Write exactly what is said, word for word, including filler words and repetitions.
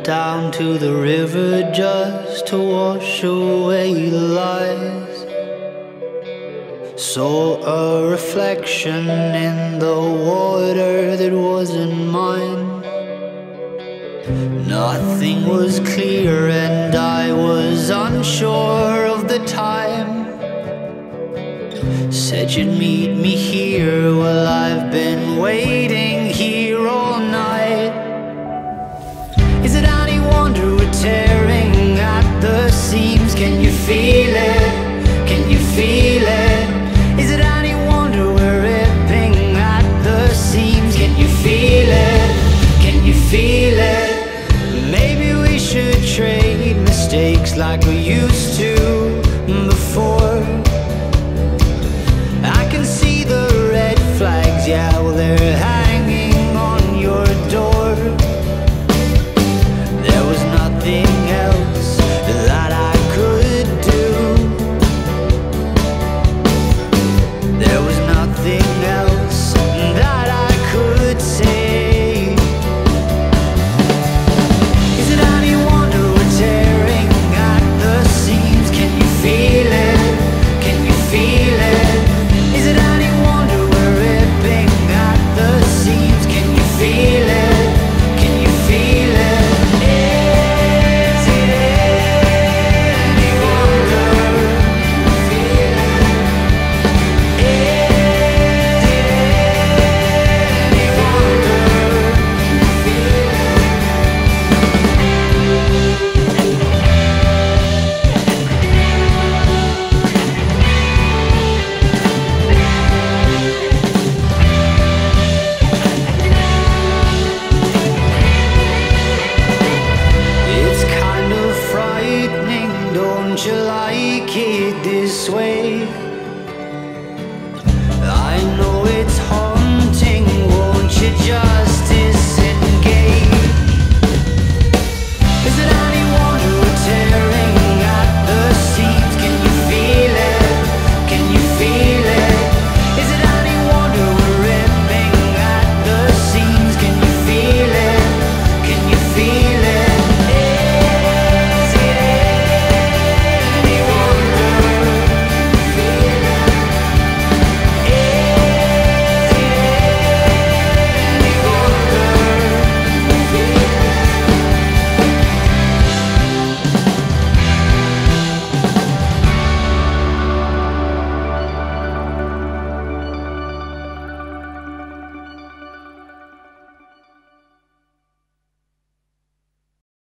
went down to the river just to wash away the lies. Saw a reflection in the water that wasn't mine. Nothing was clear and I was unsure of the time. Said you'd meet me here, well I've been waiting here all night. Is it any wonder we're tearing at the seams? Can you feel it? Can you feel it? Is it any wonder we're ripping at the seams? Can you feel it? Can you feel it? Maybe we should trade mistakes like we used to before. I can see the red flags, yeah, well they're hanging on your door. There was nothing else that I could do. There was nothing else that I could say. Is it any wonder we're tearing at the seams? Can you feel it? Can you feel it? Is it any wonder we're ripping at the seams? Can you feel it? Can you feel it? Is it any wonder? Feel it? Is it any wonder? Feel It's kind of frightening, don't you like it this way?